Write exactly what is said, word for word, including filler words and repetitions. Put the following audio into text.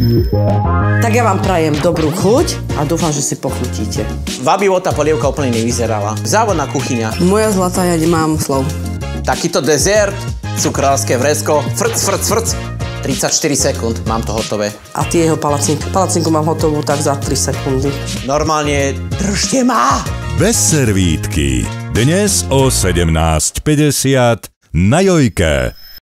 Tak ja vám prajem dobrú chuť a dúfam, že si pochutíte. Vabivo tá polievka úplne nevyzerala. Závodná kuchyňa. Moja zlatá, ja nemám slov. Takýto dezert, cukrářské vresko, frc, frc, frc. tridsaťštyri sekúnd, mám to hotové. A ty jeho palacinku. Palacinku mám hotovú tak za tri sekundy. Normálne, držte ma! Bez servítky. Dnes o sedemnásť päťdesiat na Jojke.